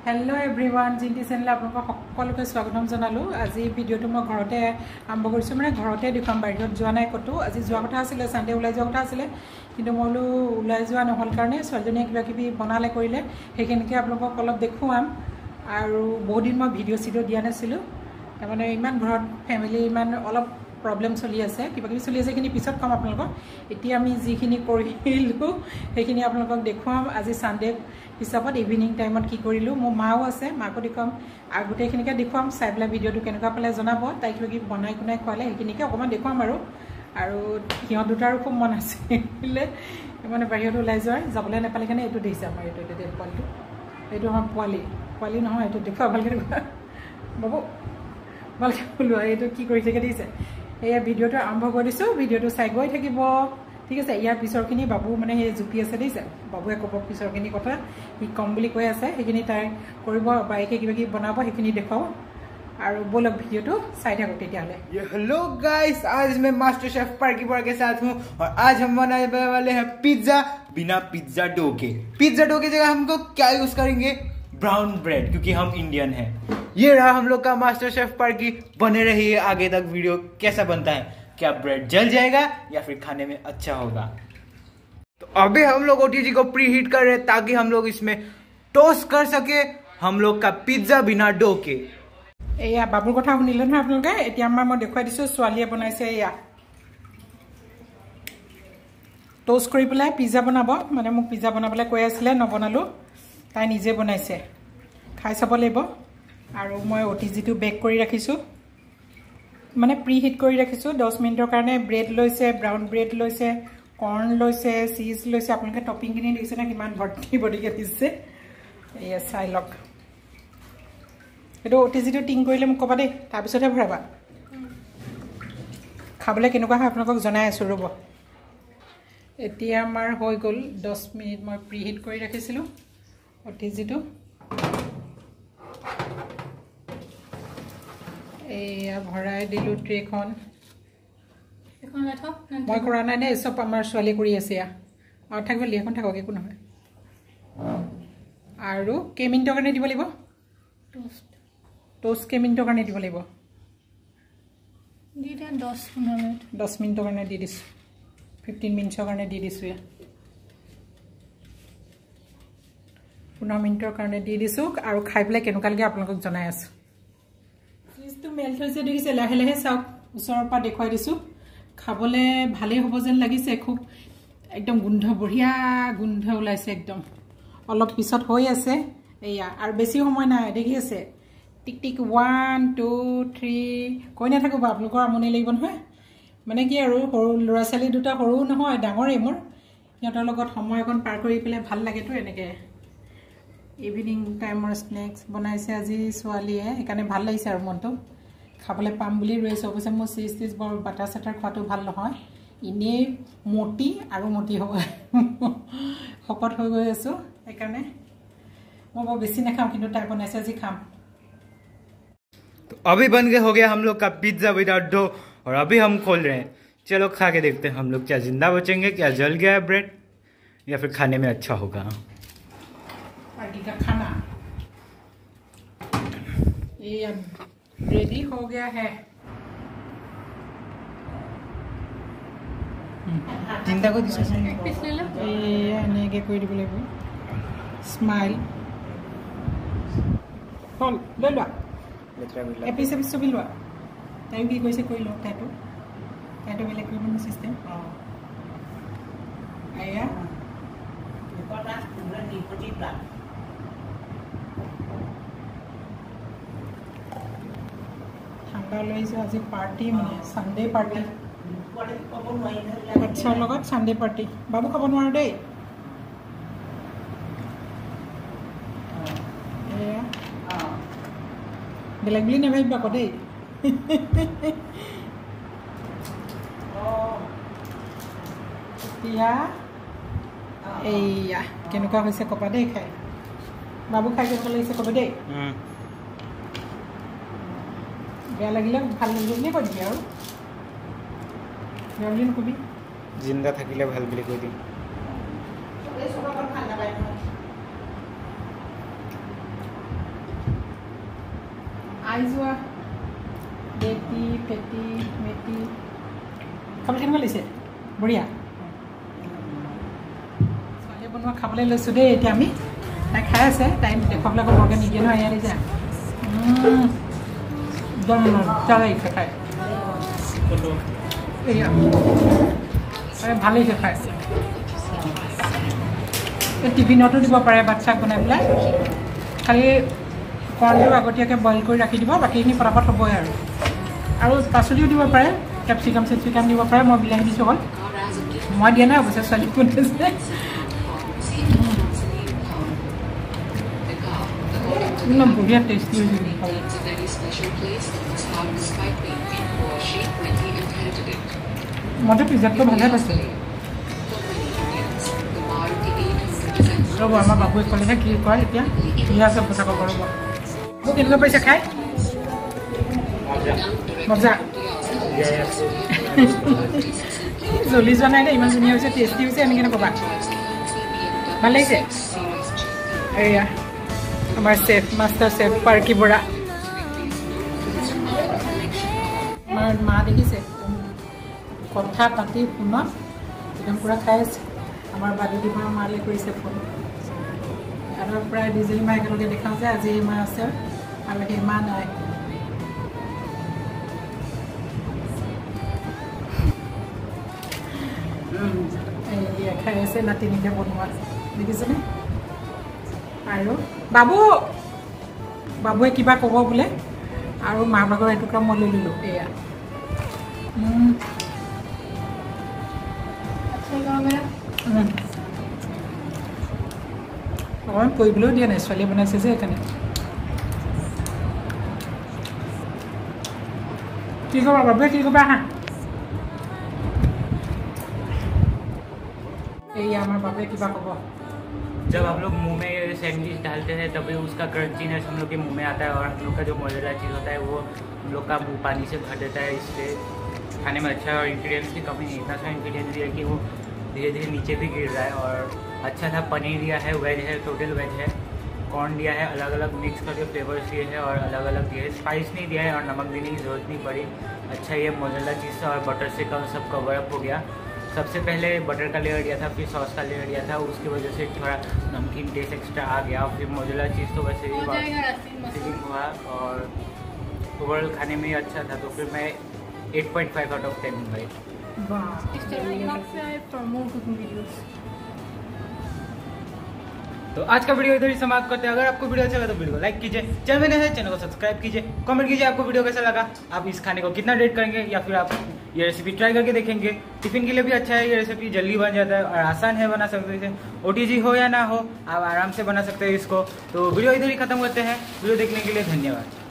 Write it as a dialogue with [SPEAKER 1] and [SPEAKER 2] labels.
[SPEAKER 1] Hello everyone जिंटी channel आपलोक सकलोके स्वागतम जनालो। आज भिडिओ मैं घरते आरम्भ कर मैं घरते देखाम बाहिर जोৱা নাই कतो। आज जोৱা कथा आছিলে सानडे उलाई जोৱা कथा आছিলে किन्तु मैं बोलो उलाई जोৱা নহल कारणे छोৱাलीजनीয়ে किबा किबि बनाले करिले हेखिनिके आपलोকক अलप देखुवाम। आरो बहुत दिन मैं भिडिओ सिडिओ दिया नासिलो तारमाने इमान घरत फैमिली इमान अलप प्रब्लेम चलि आछे किबा किबि चलि आछे किनि पिছত कम आपलोকক। एतिया आमी जिखिनि करिलो हेखिनि आपलोকক देखुवाम। आज सानडे हिसाबत इभिनिंग टाइमत कि करिलो मो माओ आछे माको देखुवाम आरो गोटेखिनिके देखुवाम चाइ पेला भिडिओটো केनेका पाले जनाब ताइ किबा किबि बनाइ कुनाइ खुवाले हेखिनिके अकमान देखुवाम। आरो सिंह दुटारो खूब मन आছিলে মানে বাহিৰত ওলাই যাবলৈ নাপালে কাৰণে এইটো দেখিছে আমাৰ এইটো দেখ পোৱালিটো এইটো আমাৰ পোৱালি নহয় এইটো দেখুৱা ভালকৈ দেখুৱা বাবু ভালকৈ ওলোৱা এইটো কি কৰি থাকে দিছে। এই ভিডিঅ'টো আৰম্ভ কৰি দিছোঁ ভিডিঅ'টো চাই গৈ থাকিব ঠিক আছে। ইয়াৰ পিছৰখিনি বাবু মানে সেই জুপি আছে দিছে বাবুৱে ক'ব পিছৰখিনি কথা সি কম বুলি কৈ আছে সেইখিনি তাই কৰিব বাইকে কিবা কিবি বনাব সেইখিনি দেখুৱাব और बोलक वीडियो तो साइड है तेतियाले।
[SPEAKER 2] हेलो गाइस, आज मैं मास्टर शेफ पार्की बॉय के साथ हूँ और आज हम बनाने वाले हैं पिज्जा बिना पिज्जा डो के। पिज्जा डो की जगह हमको क्या यूज करेंगे? ब्राउन ब्रेड, क्योंकि हम इंडियन हैं। ये रहा हम लोग का मास्टर शेफ पार्की। बने रहिए आगे तक वीडियो कैसा बनता है, क्या ब्रेड जल जाएगा या फिर खाने में अच्छा होगा। तो अभी हम लोग ओटीजी को प्री हीट कर रहे हैं ताकि हम लोग इसमें टोस्ट कर सके हम लोग का पिज्जा बिना डो के।
[SPEAKER 1] एया बाबुर कथा शुनिले न आपलोके। एतिया मैं देखुवाई दिसो छोवालीए बनाइसे एया टोस्ट करि पेलाय पिज्जा बनाब माने मुक पिज्जा बनाबले কৈ आছিলে नबनालो ताई निजे बनाइसे खाइ चाब লাগিব। आरो मैं ओटीजीটো बेक करि राखिसु माने प्री हिट करि राखिसु 10 मिनिटर कारणे। ब्रेड लैसे ब्राउन ब्रेड लैसे कॉर्न लैसे चीज लैसे आपलोके टपिंग किनि दिसे ना किमान भर्ती बडिके दिसे एया चाइ लक। ये ओटीजीটো टिंग करिले মোক कबा दे तार पिछते भराबा खाबले केनेকুৱা হয় আপোনাক জনাই আছো ৰব। এতিয়া আমাৰ হৈ গল 10 মিনিট মই প্ৰি হিট কৰি ৰাখিছিলো ओटीजीটো। এয়া ভৰাই দিলো ট্ৰেখন এখন লাঠো মই কৰা নাই নে সব আমাৰ ছোৱালী কৰি আছে আৰু থাকিব লি এখন থাকক একো নহয়। আৰু কেই মিনিটৰ কাৰণে দিব লাগিব टोस्ट के मिनटों का दी लगे 10 मिनटों का दी 15 मिनटों का दी 15 मिनटों का दी और खाई पे केनेकुवा लगे आपलोक जनाई आसो। चीजटो मेल्ट होइसे देखिसे लाहे लाहे चाওক उसर पा देखुवाई दिसु खाबले भाले हबो जेन लागिसे खूब एकदम गुंध बढ़िया गुंध ओलाइसे एकदम अलप पिছত होई आसे एया और बेसी समय ना देखि आसे टिक टिक 1 2 3 कोई ना थाको आपलोকৰ আমনি লাগিব নহয় মানে কি আৰু সৰু লৰা ছোৱালী দুটা সৰু নহয় ডাঙৰে মোৰ সিহঁতৰ লগত সময় এখন পাৰ কৰি পেলে ভাল লাগে তো এনেকে ইভিনিং টাইমৰ স্নেক্স বনাইছে আজি ছোৱালীয়ে সেইকাৰণে ভাল লাগিছে আৰু মনটো খাবলৈ পাম বুলি ৰৈছে। অৱশ্যে মোৰ চিজ বৰ বাটাৰ চাটাৰ খোৱাটো ভাল নহয় ইনে মোটি আৰু মোটি হ'ব শকত হৈ গৈ আছো সেইকাৰণে মই বৰ বেছি নাখাম কিন্তু তাই বনাইছে আজি খাম।
[SPEAKER 2] तो अभी बन गए हो गया हम लोग का पिज्जा विदाउट डो और अभी हम खोल रहे हैं। चलो खा के देखते हैं हम लोग क्या जिंदा बचेंगे, क्या जल गया है ब्रेड या फिर खाने में अच्छा होगा।
[SPEAKER 1] पार्टी का खाना ये अब रेडी हो गया है।
[SPEAKER 2] जिंदा को दिस
[SPEAKER 1] ये नेगे कोई दिबो লাগিব स्माइल कल ले लो एपिस एपिस सब लोआ ताई की কৈছে কই লো তাইটো বেলেগ কৰিব সিস্টেম আয়া কটা পুরা নিপটি প্লান ঠান্ডা লইছে আজি পার্টি মানে সানডে পার্টি अच्छा লগত সানডে পার্টি বাবু খাব নোৱাৰে দেই बेलेग भी नहीं भाई दे केनेकुवा হৈছে कपा दे खाई बाबू खाई के लगे कब दे बेया लगिले ভাল লাগিব বুলি কৈ দিবি আৰু বেয়া বুলি নকবি
[SPEAKER 2] जिंदा থাকিলে ভাল বুলি কৈ দিম।
[SPEAKER 1] খাই যোৱা বেটি পেটি মেটি খাবলৈ কেনেকুৱা লাগিছে বঢ়িয়া ছোৱালীয়ে বনোৱা খাবলৈ লৈছোঁ দেই এতিয়া আমি তাই খাই আছে তাই দেখুৱাবলৈ আকৌ বৰকৈ নিদিয়ে নহয় ইয়াত যে একদম মজা লাগিছে খাই এয়া ভাল লাগিছে খাই টিফিনতো দিব পাৰে বাচ্ছাক বনাই পেলাই খালি কৰ্ণটো আগতীয়াকৈ বইল কৰি ৰাখি দিব বাকীখিনি ফটাফট হ'বই আৰু পাচলিও দিব পাৰে কেপচিকাম চেপচিকাম দিব পাৰে মই বিলাহী দিছোঁ অকল মই দিয়া নাই অৱশ্যে ছোৱালী কোনে বঢ়িয়া টেষ্টি হৈছে মইতো পিজ্জাতকৈ ভালহে পাইছোঁ ৰ'ব আমাৰ বাবুৱে ক'লেহে কি কয় এতিয়া ইয়া চব কথা ক'ব ৰ'ব মোক কেনেকুৱা পাইছে খাই মজা জ্বলি যোৱা নাই দেই ইমান ধুনীয়া হৈছে টেষ্টি হৈছে এনেকৈ নক'বা ভাল লাগিছে এয়া আমাৰ chef master chef Parki Bora আমাৰ মা দেখিছে কথা পাতি ফোনত একদম পূৰা খাই আছে আমাৰ বাদুলিমাৰ মালে কৰিছে ফোন আৰু প্ৰায় দুজনী মা একেলগে দেখাওঁ যে আজি মা আছে আৰু সেই মা নাই খাই আছে নাতিনিকে বনোৱা দেখিছেনে আৰু বাবুৱে কিবা ক'ব বোলে আৰু মা ভাগৰ এটুকুৰা মই লৈ ল'লোঁ এয়া অকণমান কৰিবলৈও দিয়া নাই ছোৱালীয়ে বনাইছে যে সেইকাৰণে কি ক'বা বাবুৱে কি ক'বা আহা এয়া আমাৰ বাবুৱে কিবা ক'ব
[SPEAKER 2] जब हम लोग मुंह में ये सैंडविच डालते हैं तभी उसका क्रंचीनेस हम लोग के मुंह में आता है और हम लोग का जो मोज़रेला चीज़ होता है वो हम लोग का मुंह पानी से भर देता है इसलिए खाने में अच्छा है और इंग्रेडिएंट्स की कमी नहीं इतना सारा इंग्रेडिएंट्स दिया कि वो धीरे धीरे नीचे भी गिर रहा है और अच्छा था पनीर दिया है वेज है टोटल वेज है कॉर्न दिया है अलग अलग मिक्स करके फ्लेवर्स दिए हैं और अलग अलग दिए है स्पाइस नहीं दिया है और नमक देने की ज़रूरत नहीं पड़ी अच्छा ये मोज़रेला चीज़ से और बटर से सब कवर अप हो गया सबसे पहले बटर का लेयर दिया था फिर सॉस का लेयर दिया था उसकी वजह से थोड़ा नमकीन टेस्ट एक्स्ट्रा आ गया फिर मोज़रेला चीज़ तो वैसे ही फीलिंग हुआ और ओवरऑल खाने में ही अच्छा था तो फिर मैं 8.5 आउट ऑफ 10 दूँगा तो आज का वीडियो इधर ही समाप्त करते हैं अगर आपको वीडियो अच्छा लगा तो वीडियो को लाइक कीजिए चैनल में नए हैं चैनल को सब्सक्राइब कीजिए कमेंट कीजिए आपको वीडियो कैसा लगा आप इस खाने को कितना रेट करेंगे या फिर आप ये रेसिपी ट्राई करके देखेंगे टिफिन के लिए भी अच्छा है ये रेसिपी जल्दी बन जाता है और आसान है बना सकते हैं OTG हो या ना हो आप आराम से बना सकते हैं इसको तो वीडियो इधर ही खत्म करते हैं वीडियो देखने के लिए धन्यवाद।